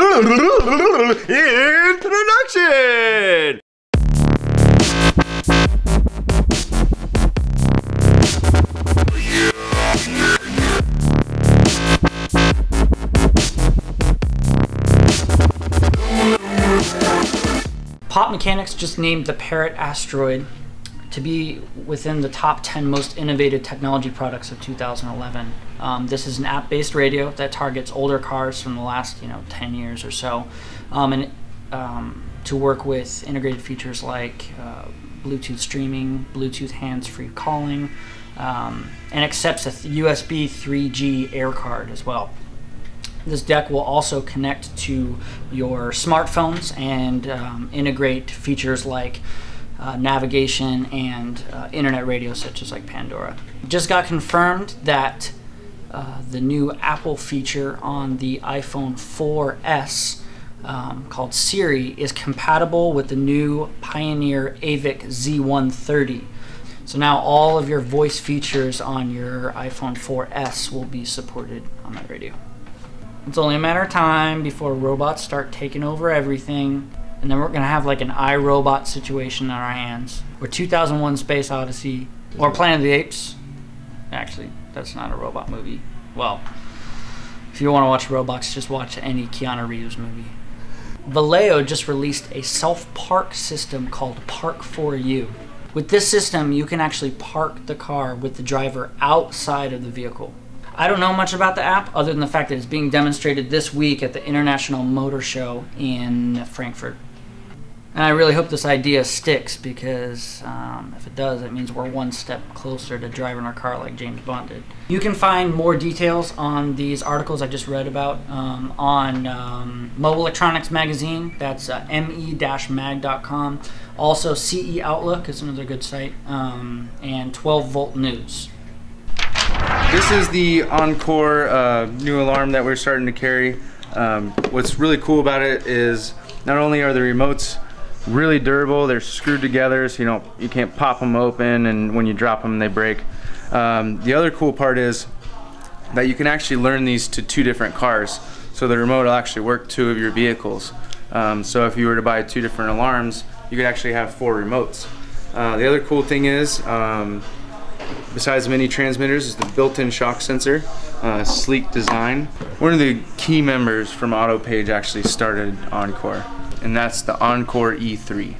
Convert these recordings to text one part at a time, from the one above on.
Introduction! Pop Mechanics just named the Parrot Astra to be within the top 10 most innovative technology products of 2011. This is an app-based radio that targets older cars from the last 10 years or so, and to work with integrated features like Bluetooth streaming, Bluetooth hands-free calling, and accepts a USB 3G air card as well. This deck will also connect to your smartphones and integrate features like navigation and internet radio, such as like Pandora. Just got confirmed that the new Apple feature on the iPhone 4S called Siri is compatible with the new Pioneer AVIC Z130. So now all of your voice features on your iPhone 4S will be supported on that radio. It's only a matter of time before robots start taking over everything, and then we're gonna have like an iRobot situation on our hands. Or 2001 Space Odyssey, or Planet of the Apes. Actually, that's not a robot movie. Well, if you want to watch robots, just watch any Keanu Reeves movie. Valeo just released a self-park system called Park for You. With this system, you can actually park the car with the driver outside of the vehicle. I don't know much about the app other than the fact that it's being demonstrated this week at the International Motor Show in Frankfurt. And I really hope this idea sticks, because if it does, it means we're one step closer to driving our car like James Bond did. You can find more details on these articles I just read about on Mobile Electronics Magazine. That's me-mag.com. Also, CE Outlook is another good site, and 12 Volt News. This is the Encore new alarm that we're starting to carry. What's really cool about it is not only are the remotes really durable, they're screwed together so you can't pop them open, and when you drop them they break. The other cool part is that you can actually learn these to 2 different cars, so the remote will actually work 2 of your vehicles. So if you were to buy 2 different alarms, you could actually have 4 remotes. The other cool thing is, besides mini transmitters, is the built-in shock sensor, sleek design. One of the key members from AutoPage actually started Encore, and that's the Encore E3.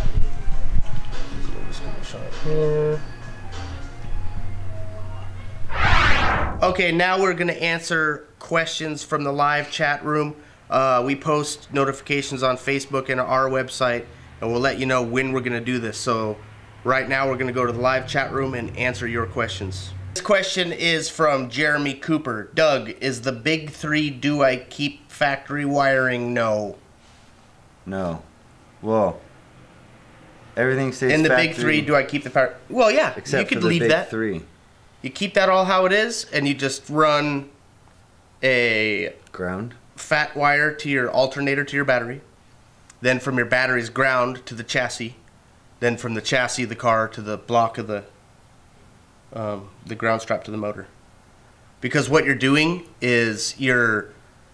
Okay, now we're going to answer questions from the live chat room. We post notifications on Facebook and our website, and we'll let you know when we're going to do this. So right now we're going to go to the live chat room and answer your questions. This question is from Jeremy Cooper. Doug, is the big 3 do I keep factory wiring? No. No. Well, everything stays in the factory. big 3, do I keep the factory? Well, yeah, except you could for the leave big that. 3. You keep that all how it is, and you just run a ground fat wire to your alternator to your battery. Then from your battery's ground to the chassis. Then from the chassis of the car to the block of the ground strap to the motor. Because what you're doing is you're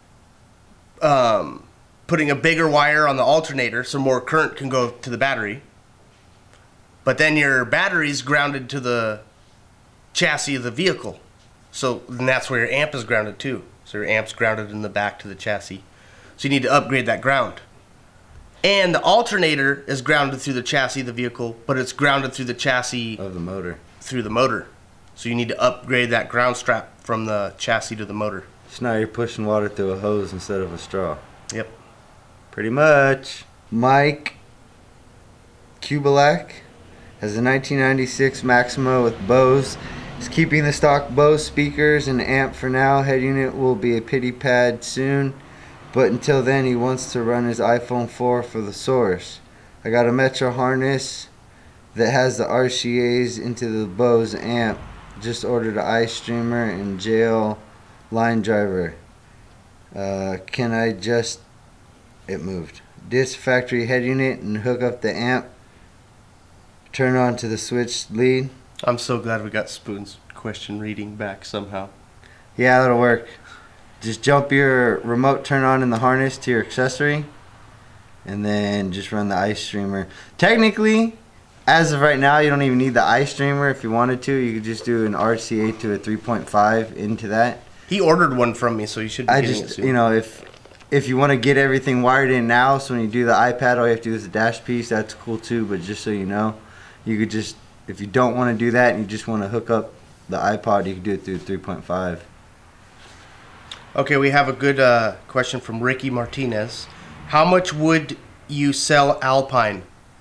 putting a bigger wire on the alternator so more current can go to the battery. But then your battery's grounded to the chassis of the vehicle. So then that's where your amp is grounded too. So your amp's grounded in the back to the chassis. So you need to upgrade that ground. And the alternator is grounded through the chassis of the vehicle, but it's grounded through the chassis of the motor. Through the motor. So you need to upgrade that ground strap from the chassis to the motor. So now you're pushing water through a hose instead of a straw. Yep. Pretty much. Mike Kubalak has a 1996 Maxima with Bose. He's keeping the stock Bose speakers and amp for now. Head unit will be a pity pad soon. But until then, he wants to run his iPhone 4 for the source. I got a Metro harness that has the RCAs into the Bose amp. Just ordered an iStreamer and jail line driver. Can I just... It moved. Ditch factory head unit and hook up the amp. Turn on to the switch lead. I'm so glad we got Spoon's question reading back somehow. Yeah, that'll work. just jump your remote turn on in the harness to your accessory, and then just run the iStreamer. Technically, as of right now, you don't even need the iStreamer. If you wanted to, you could just do an RCA to a 3.5 into that. He ordered one from me, so you should be getting it soon. You know, if you want to get everything wired in now, so when you do the iPad, all you have to do is a dash piece. That's cool too. But just so you know, you could just, if you don't want to do that and you just want to hook up the iPod, you can do it through 3.5. Okay, we have a good question from Ricky Martinez. How much would you sell Alpine?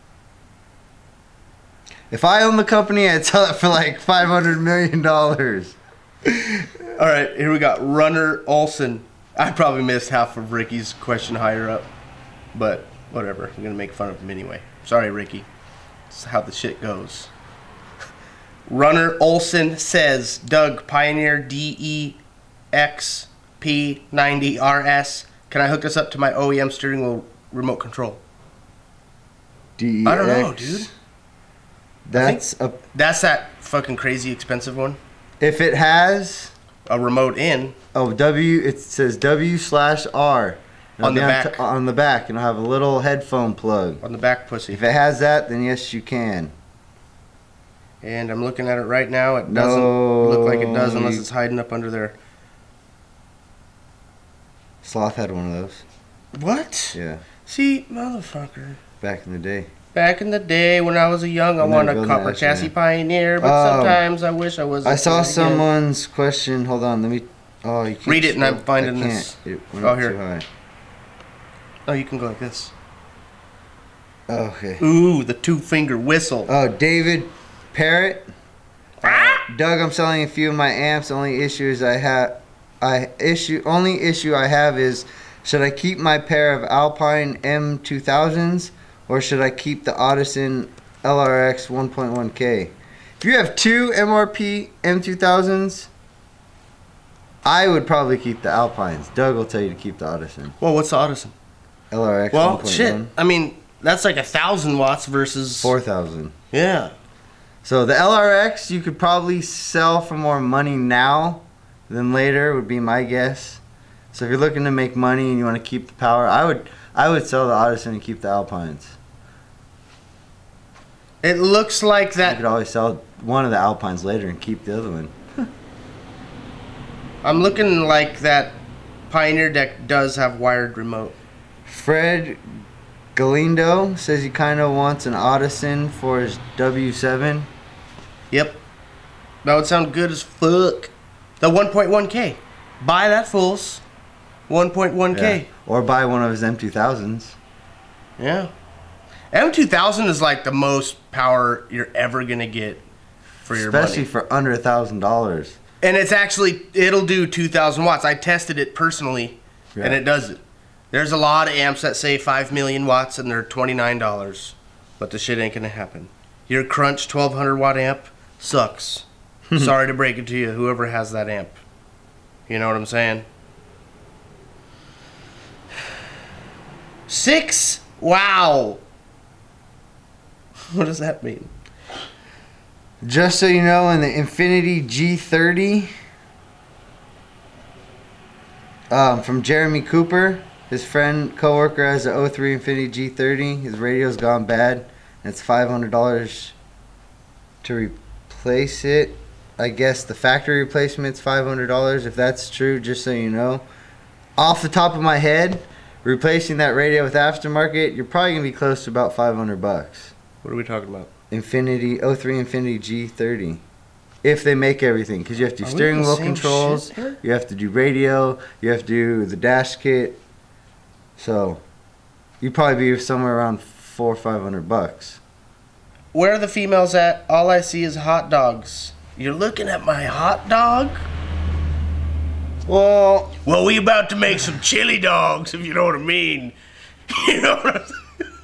If I owned the company, I'd sell it for like $500 million. All right, here we got Runner Olson. I probably missed half of Ricky's question higher up, but whatever. I'm gonna make fun of him anyway. Sorry, Ricky. This is how the shit goes. Runner Olson says, Doug, Pioneer DEXP90RS. Can I hook this up to my OEM steering wheel remote control? DEX. I don't know, dude. That's that fucking crazy expensive one. If it has a remote in. Oh, it says W/R on the back. On the back, and it'll have a little headphone plug. On the back, pussy. If it has that, then yes, you can. And I'm looking at it right now. It doesn't look like it does unless it's hiding up under there. Sloth had one of those. What? Yeah. See, motherfucker. Back in the day. Back in the day when I was young, I wanted a copper chassis Pioneer, but sometimes I wish I was. I saw someone's question. Hold on, let me. Oh, you can't read it, and I'm finding this. Oh, here. Oh, you can go like this. Oh, okay. Ooh, the 2-finger whistle. Oh, David Parrot. Doug, I'm selling a few of my amps. Only issue I have is, should I keep my pair of Alpine M2000s? Or should I keep the Audison LRX 1.1K? If you have two MRP M2000s, I would probably keep the Alpines. Doug will tell you to keep the Audison. Well, what's the Audison? LRX 1.1. Well, shit. I mean, that's like 1,000 watts versus 4,000. Yeah. So the LRX you could probably sell for more money now than later, would be my guess. So if you're looking to make money and you want to keep the power, I would sell the Audison and keep the Alpines. It looks like that. You could always sell one of the Alpines later and keep the other one. I'm looking like that Pioneer deck does have wired remote. Fred Galindo says he kind of wants an Audison for his W7. Yep. That would sound good as fuck. The 1.1K. Buy that fools. 1.1K. Yeah. Or buy one of his M2000s. Yeah. M2000 is like the most power you're ever going to get for your money. Especially for under $1,000. And it's actually, it'll do 2,000 watts. I tested it personally, and it does it. There's a lot of amps that say 5 million watts, and they're $29. But the shit ain't going to happen. Your Crunch 1200 watt amp sucks. Sorry to break it to you, whoever has that amp. You know what I'm saying? 6? Wow. What does that mean? Just so you know, in the Infinity G30 from Jeremy Cooper, his friend, coworker has an 03 Infinity G30. His radio's gone bad, and it's $500 to replace it. I guess the factory replacement's $500. If that's true, just so you know. Off the top of my head, replacing that radio with aftermarket, you're probably gonna be close to about $500 bucks. What are we talking about? Infinity 03 Infinity G30. If they make everything, because you have to do steering wheel controls, you have to do radio, you have to do the dash kit. So you'd probably be somewhere around $400 or $500 bucks. Where are the females at? All I see is hot dogs. You're looking at my hot dog? Well, we about to make some chili dogs, if you know what I mean. You know what I'm saying?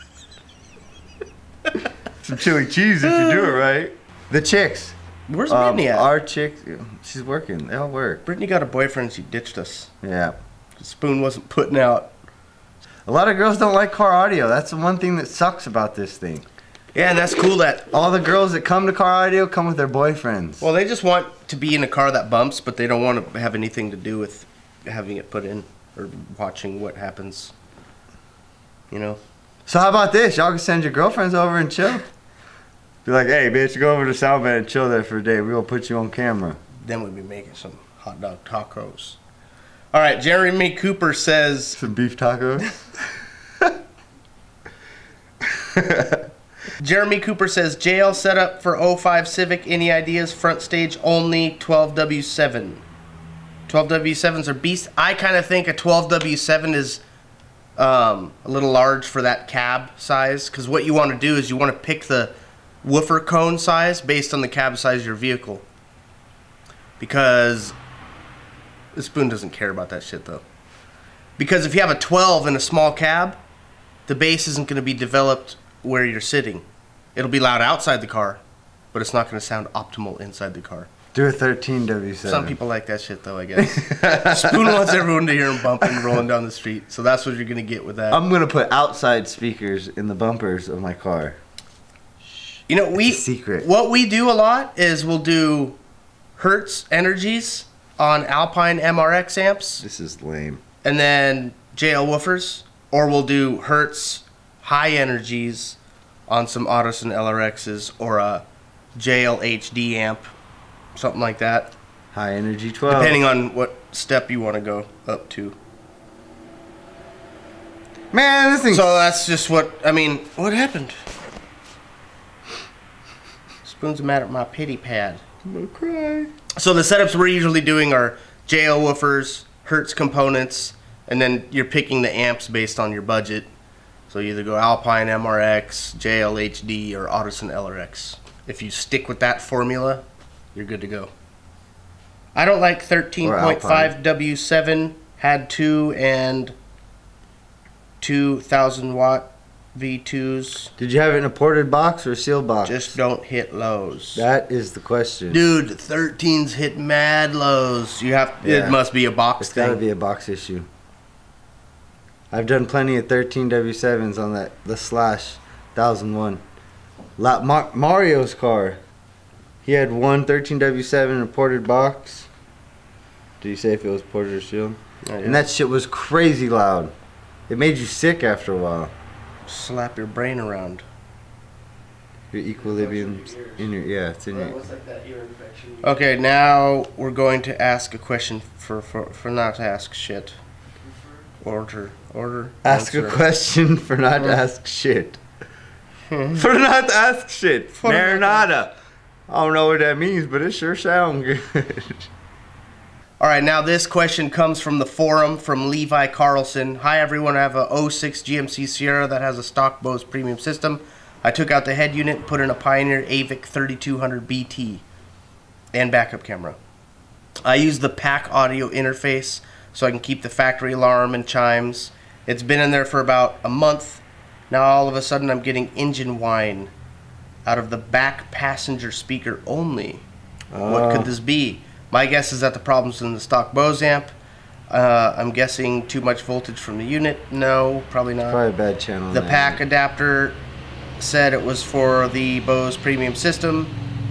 Some chili cheese if you do it right. The chicks. Where's Brittany at? Our chick, she's working. They all work. Brittany got a boyfriend. She ditched us. Yeah. Spoon wasn't putting out. A lot of girls don't like car audio. That's the one thing that sucks about this thing. Yeah, and that's cool that all the girls that come to car audio come with their boyfriends. Well, they just want to be in a car that bumps, but they don't want to have anything to do with having it put in or watching what happens. You know. So how about this? Y'all can send your girlfriends over and chill. Be like, hey, bitch, go over to Soundman and chill there for a day. We're going to put you on camera. Then we'll be making some hot dog tacos. All right, Jeremy Cooper says... Some beef tacos? Jeremy Cooper says, JL setup for 05 Civic. Any ideas? Front stage only, 12W7. 12W7s are beast. I kind of think a 12W7 is a little large for that cab size. Because what you want to do is you want to pick the woofer cone size based on the cab size of your vehicle. Because the Spoon doesn't care about that shit though. Because if you have a 12 in a small cab, the bass isn't going to be developed where you're sitting. It'll be loud outside the car, but it's not going to sound optimal inside the car. Do a 13W7. Some people like that shit though, I guess. Spoon wants everyone to hear him bumping, rolling down the street. So that's what you're going to get with that. I'm going to put outside speakers in the bumpers of my car. You know, secret. What we do a lot is we'll do Hertz energies on Alpine MRX amps. This is lame. And then JL woofers. Or we'll do Hertz high energies on some Audison LRXs or a JL HD amp. Something like that. High energy 12. Depending on what step you want to go up to. Man, this thing... So that's just what... I mean, what happened? Spoon's mad at my pity pad. I'm gonna cry. So the setups we're usually doing are JL woofers, Hertz components, and then you're picking the amps based on your budget. So you either go Alpine MRX, JL HD, or Audison LRX. If you stick with that formula, you're good to go. I don't like 13.5 W7, had 2 and 2,000 watt V2s. Did you have it in a ported box or a sealed box? Just don't hit lows. That is the question. Dude, 13s hit mad lows. You have Yeah. It must be a box It's thing. got to be a box issue. I've done plenty of 13W7s on the Slash 1001. Mario's car. He had one 13W7 in a ported box. Did you say if it was ported or sealed? Oh, yeah. And that shit was crazy loud. It made you sick after a while. Slap your brain around. Your equilibrium's in your, yeah, it's in your... Okay, now we're going to ask a question for not to ask shit. Order. Ask answer. a question for not to ask shit. For not to ask shit. Marinata. I don't know what that means, but it sure sounds good. Alright, now this question comes from the forum from Levi Carlson. Hi everyone, I have a 06 GMC Sierra that has a stock Bose premium system. I took out the head unit and put in a Pioneer AVIC 3200 BT and backup camera. I use the PAC-Audio interface so I can keep the factory alarm and chimes. It's been in there for about a month. Now all of a sudden I'm getting engine whine out of the back passenger speaker only. What could this be? My guess is that the problem's in the stock Bose amp. I'm guessing too much voltage from the unit. No, probably not. Probably a bad channel. The PAC adapter said it was for the Bose premium system,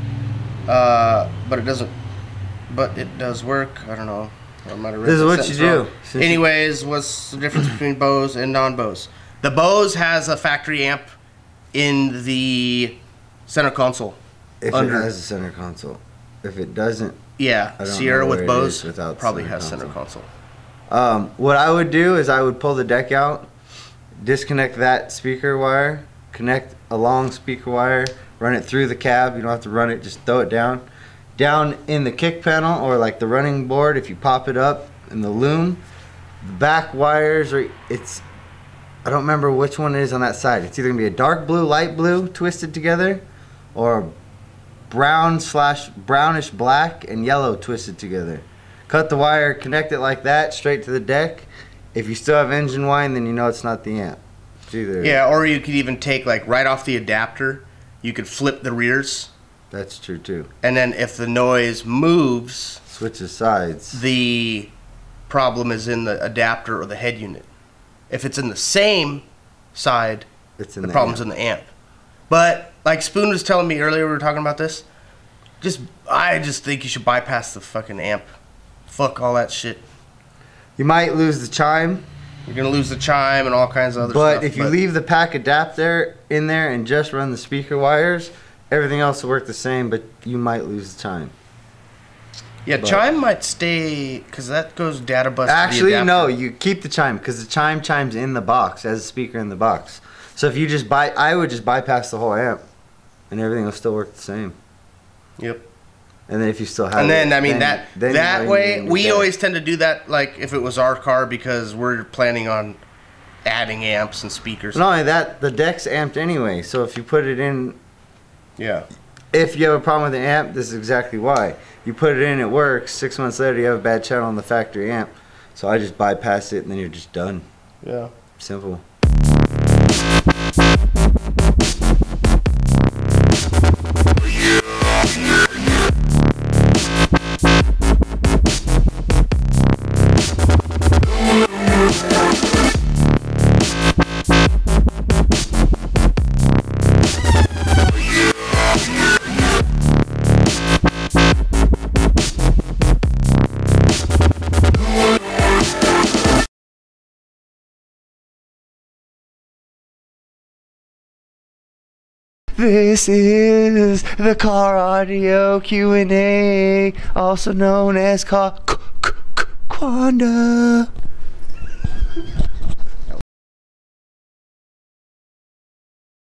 but it doesn't. But it does work. I don't know. I might have read This is the what you sentence do. wrong. Anyways, what's the difference between Bose and non-Bose? The Bose has a factory amp in the center console. If it has a center console. If it doesn't, Yeah, I don't Sierra know with where it Bose is without probably center has console. center console. What I would do is I would pull the deck out, disconnect that speaker wire, connect a long speaker wire, run it through the cab. You don't have to run it, just throw it down. Down in the kick panel or like the running board, if you pop it up in the loom, the back wires are, I don't remember which one it is on that side. It's either going to be a dark blue, light blue twisted together, or brownish black and yellow twisted together. Cut the wire, connect it like that, straight to the deck. If you still have engine whine, then you know it's not the amp. It's either... Yeah, or you could even take like right off the adapter, you could flip the rears. That's true too. And then if the noise moves, switches sides. The problem is in the adapter or the head unit. If it's in the same side, the problem's in the amp. But like Spoon was telling me earlier, we were talking about this. I just think you should bypass the fucking amp. Fuck all that shit. You might lose the chime. You're gonna lose the chime and all kinds of other stuff. But if you leave the PAC adapter in there and just run the speaker wires, everything else will work the same, but you might lose the chime. Yeah, chime might stay, because that goes data bus. Actually, no, you keep the chime, because the chime chimes in the box, as a speaker in the box. So if you just I would just bypass the whole amp, and everything will still work the same. Yep. And then if you still have and then, it, I mean, then that way, we always tend to do that, like, if it was our car, because we're planning on adding amps and speakers. Not only that, the deck's amped anyway, so if you put it in... Yeah. If you have a problem with the amp, this is exactly why. You put it in, it works. 6 months later, you have a bad channel on the factory amp. So I just bypass it, and then you're just done. Yeah. Simple. This is the Car Audio Q&A, also known as Quanda.